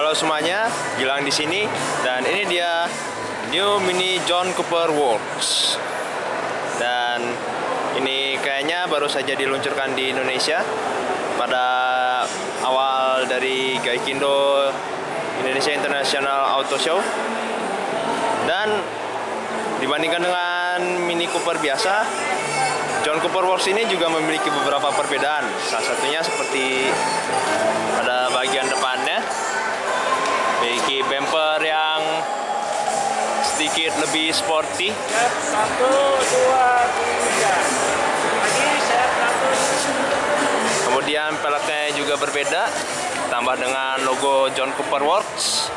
Halo semuanya, Gilang di sini dan ini dia New Mini John Cooper Works. Dan ini kayaknya baru saja diluncurkan di Indonesia pada awal dari Gaikindo Indonesia International Auto Show. Dan dibandingkan dengan Mini Cooper biasa, John Cooper Works ini juga memiliki beberapa perbedaan. Salah satunya seperti pada bagian depannya memiliki bumper yang sedikit lebih sporty. Set 1, 2, 3. Lagi set 1. Kemudian peleknya juga berbeda, tambah dengan logo John Cooper Works.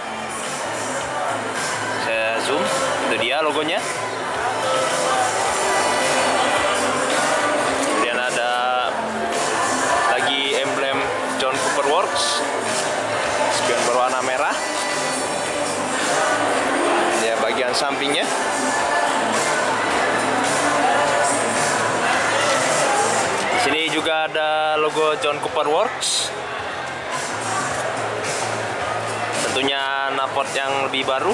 Saya zoom, itu dia logonya. Kemudian ada lagi emblem John Cooper Works, spion berwarna merah. Ya, bagian sampingnya. Di sini juga ada logo John Cooper Works. Tentunya knalpot yang lebih baru.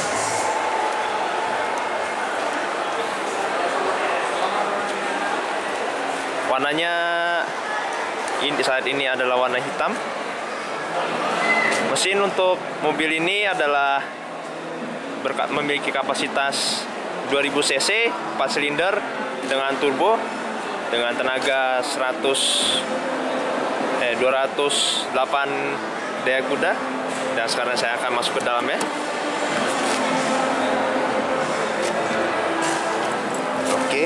Warnanya saat ini adalah warna hitam. Mesin untuk mobil ini adalah memiliki kapasitas 2000 cc, 4 silinder dengan turbo dengan tenaga 208 daya kuda. Dan sekarang saya akan masuk ke dalamnya. Oke.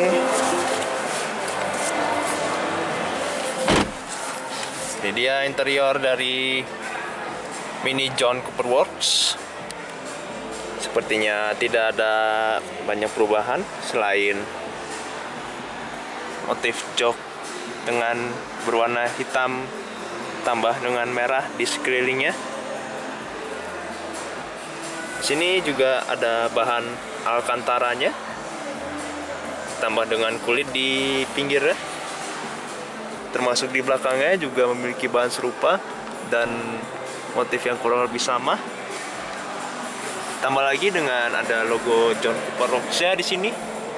Ini dia interior dari Mini John Cooper Works. Sepertinya tidak ada banyak perubahan selain motif jok dengan berwarna hitam tambah dengan merah di sekelilingnya. Sini juga ada bahan alkantaranya tambah dengan kulit di pinggirnya. Termasuk di belakangnya juga memiliki bahan serupa dan motif yang kurang lebih sama. Tambah lagi dengan ada logo John Cooper Works-nya di sini.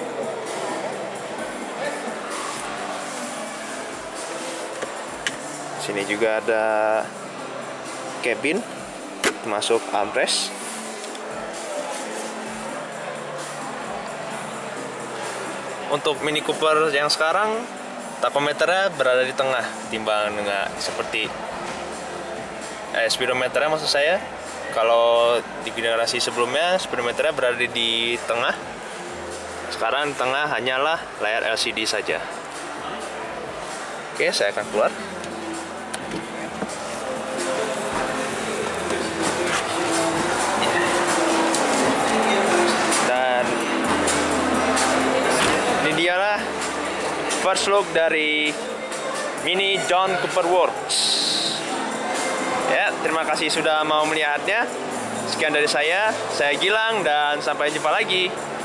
Sini juga ada cabin, termasuk armrest. Untuk Mini Cooper yang sekarang, tachometernya berada di tengah, timbang dengan seperti speedometernya maksud saya. Kalau di generasi sebelumnya speedometernya berada di tengah. Sekarang di tengah hanyalah layar LCD saja. Oke, saya akan keluar. Dan ini dialah first look dari Mini John Cooper Works. Ya, terima kasih sudah mau melihatnya. Sekian dari saya Gilang, dan sampai jumpa lagi.